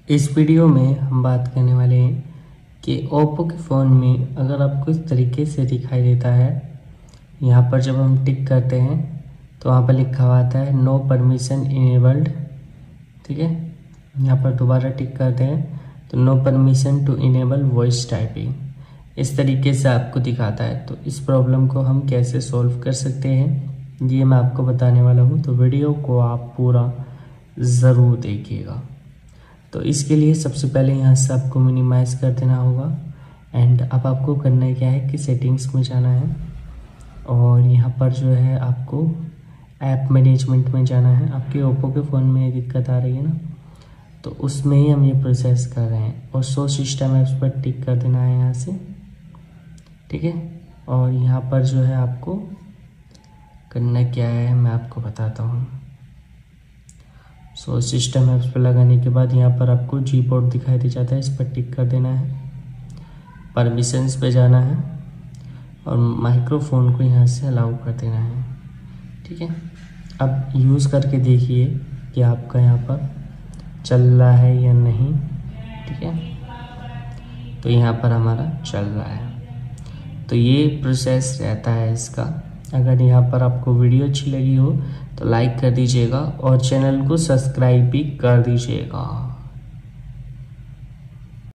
इस वीडियो में हम बात करने वाले हैं कि ओप्पो के फ़ोन में अगर आपको इस तरीके से दिखाई देता है, यहाँ पर जब हम टिक करते हैं तो वहाँ पर लिखा हुआ आता है नो परमिशन इनेबल्ड। ठीक है, यहाँ पर दोबारा टिक करते हैं तो no permission to enable voice typing, इस तरीके से आपको दिखाता है। तो इस प्रॉब्लम को हम कैसे सॉल्व कर सकते हैं ये मैं आपको बताने वाला हूँ, तो वीडियो को आप पूरा ज़रूर देखिएगा। तो इसके लिए सबसे पहले यहाँ से आपको मिनिमाइज़ कर देना होगा एंड अब आपको करना है क्या है कि सेटिंग्स में जाना है और यहाँ पर जो है आपको ऐप मैनेजमेंट में जाना है। आपके ओप्पो के फ़ोन में ये दिक्कत आ रही है ना, तो उसमें ही हम ये प्रोसेस कर रहे हैं और शो सिस्टम ऐप्स पर टिक कर देना है यहाँ से। ठीक है, और यहाँ पर जो है आपको करना क्या है मैं आपको बताता हूँ। सो सिस्टम ऐप्स पर लगाने के बाद यहाँ पर आपको जी पोर्ट दिखाई दे जाता है, इस पर टिक कर देना है। परमिशंस पे जाना है और माइक्रोफोन को यहाँ से अलाउ कर देना है। ठीक है, अब यूज़ करके देखिए कि आपका यहाँ पर चल रहा है या नहीं। ठीक है, तो यहाँ पर हमारा चल रहा है। तो ये प्रोसेस रहता है इसका। अगर यहाँ पर आपको वीडियो अच्छी लगी हो तो लाइक कर दीजिएगा और चैनल को सब्सक्राइब भी कर दीजिएगा।